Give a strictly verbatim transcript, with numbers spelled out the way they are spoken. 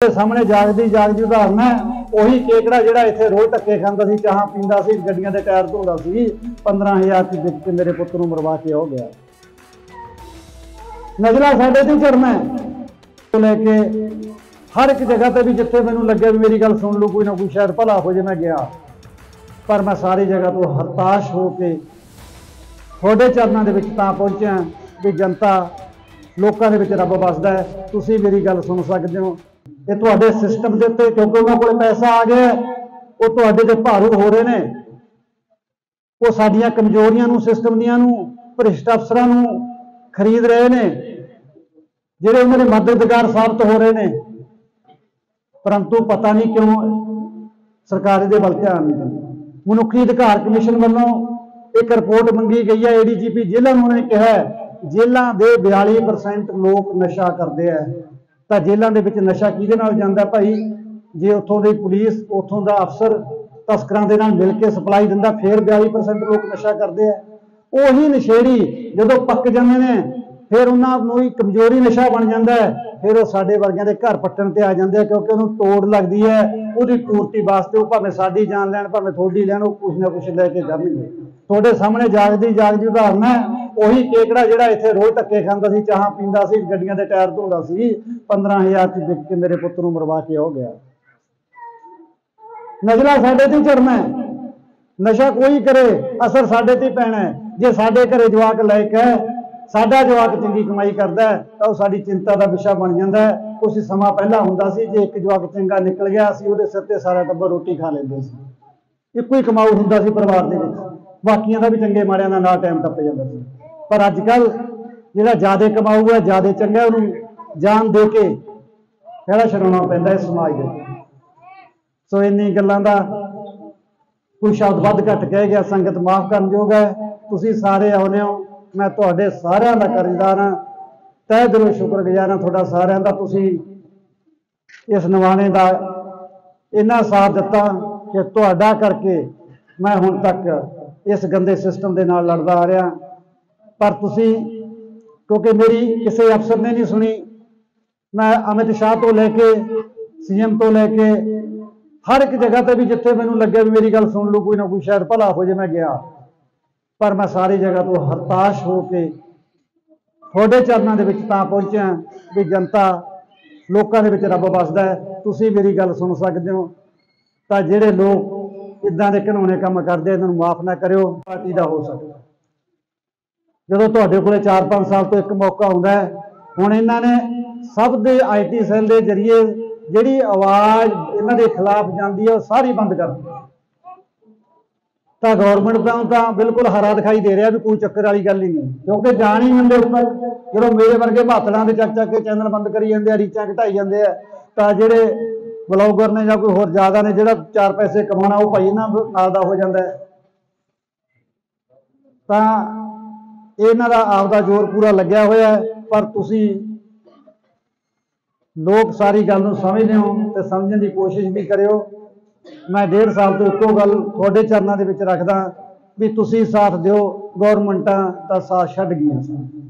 सामने जागदी जागदी उदाहरण है ਉਹੀ केकड़ा ਜਿਹੜਾ ਇੱਥੇ रोज ਧੱਕੇ ਖਾਂਦਾ ਸੀ, ਚਾਹਾਂ ਪੀਂਦਾ ਸੀ, ਗੱਡੀਆਂ ਦੇ ਟਾਇਰ ਧੋਂਦਾ ਸੀ, पंद्रह हज़ार ਚ ਵਿਕ ਕੇ ਮੇਰੇ ਪੁੱਤ ਨੂੰ ਮਰਵਾ ਕੇ ਹੋ ਗਿਆ। ਨਜ਼ਲਾ ਸਾਡੇ ਤੇ ਚੜਨਾ ਤੋਂ ਲੈ ਕੇ हर एक जगह पर भी जिथे मैनू लगे भी मेरी गल सुन लो, कोई ना कोई शायद भला हो जाए मैं गया, पर मैं सारी जगह तो हरताश हो के थोड़े चरणों के तां पहुंचा भी जनता लोगों के रब बसदा है। तुसीं मेरी गल सुन सकते हो, ये तुहाडे सिस्टम के उत्ते क्योंकि उन्होंने कोल पैसा आ गया, वो तुहाडे ते भारू हो रहे हैं, वो साडियां कमजोरियां नूं सिस्टम दियां नूं भ्रिष्ट अफसरां नूं खरीद रहे हैं, जिहड़े उन्होंने मददगार साबित हो रहे हैं, परंतु पता नहीं क्यों सरकार इहदे वल ध्यान नहीं दिंदी। मनुखी अधिकार कमिशन वालों एक रिपोर्ट मंगी गई है, ए डी जी पी जेलों उन्होंने कहा जेलों के बयाली परसेंट लोग नशा करते हैं, तो जेलों के विच नशा किहदे नाल जांदा भाई, जे उत्थों की पुलिस उत्थों का अफसर तस्करां दे नाल मिल के सप्लाई दिंदा फिर बयाली परसेंट लोग नशा करते हैं। उही नशेड़ी जदों पक जांदे ने फिर उन्होंने ही कमजोरी नशा बन जाता है, फिर वो साडे वर्गियां दे घर पट्टन ते आ जाते हैं, क्योंकि उन्होंने तोड़ लगती है, उसकी पूर्ति वास्ते भावें साडी जान लैण भावें थोड़ी लैण, वो कुछ ना कुछ लैके जाणगे। तुहाडे सामने जागदी जागदी उदाहरण है ਉਹੀ केकड़ा जिहड़ा इत्थे रोज धक्के खांदा सी, चाਹਾਂ पींदा सी, गड्डियां दे टायर धोंदा सी, पंद्रह हज़ार च विक के मेरे पुੱਤ ਨੂੰ मरवा के हो गया। नज़ला साडे ते चढ़ना है, नशा कोई करे असर साडे ते पैना है। जे साडे घरे जवाक लायक है, साडा जवाक चंगी कमाई करता है तो साडी चिंता का विषय बन जाता है। कुछ समा पहला हुंदा सी जे एक जवाक चंगा निकल गया असीं उहदे सिर ते सारा टब्बर रोटी खा लैंदे सी, इक्को ही कमाऊ हुंदा सी परिवार दे विच, बाकियां दा भी चंगे माड़ियां दा नाल टाइम टप जांदा सी। पर अजकल जिहड़ा ज़्यादा कमाऊ है ज़्यादा चंगा उहनूं जान दे के खड़ा छड़ाउणा पैंदा है समाज दे। सो इन्नी गल्लां दा कोई शब्द वध घट कह गया, संगत माफ़ करनयोग है। तुसीं सारे आउणे हो, मैं तुहाडे सारिआं दा कर्जदार हां, तहे दिलों शुक्रगुजार हां तुहाडा सारिआं दा। तुसीं इस नवाणे दा इन्ना साथ दिता कि तुहाडा करके मैं हुण तक इस गंदे सिस्टम दे नाल लड़दा आ रहा, पर तुसीं क्योंकि मेरी किसी अफसर ने नहीं सुनी, मैं अमित शाह तो लैके सी एम तो लैके हर एक जगह पर भी जिथे मैनू लगे भी मेरी गल सुन लो, कोई ना कोई शायद भला हो जाए मैं गया, पर मैं सारी जगह तो हरताश हो के थोड़े चरणों के तां पहुंचा भी जनता लोगों के रब बसदा है। तुसीं मेरी गल सुन सकते हो, तो जिहड़े लोग इदां दे घिनौने काम करते इन्हां नूं माफ़ ना करियो, पार्टी का हो सकता। जदों तुहाडे कोले चार पाँच साल तो एक मौका आउंदा है, हुण इन्हां ने सब दे आई टी सैल के जरिए जिहड़ी आवाज़ इन्हां दे खिलाफ जाती है सारी बंद कर दी, तो गौरमेंट का तो बिल्कुल हरा दिखाई दे रहा भी कोई चक्कर वाली गल ही नहीं, क्योंकि जान ही मंदे उपर जो मेरे वर्गे भातलों के चक चक के चैनल बंद करी जाते हैं, रीचां घटाई जाते हैं, तो जोड़े ब्लॉगर ने या कोई होर ज़्यादा ने जो चार पैसे कमाना वो भाई इन्हां नाल दा हो जाता है। तो इन्हां दा आपदा जोर पूरा लग्या होया है, पर तुसीं लोग सारी गल नूं समझदे हो तो समझने की कोशिश भी करियो। मैं डेढ़ साल तो एको गल थोड़े चरणों के विच रखदा भी तुसीं साथ दिओ, गौरमेंटां दा साथ छड्ड गईआं सन।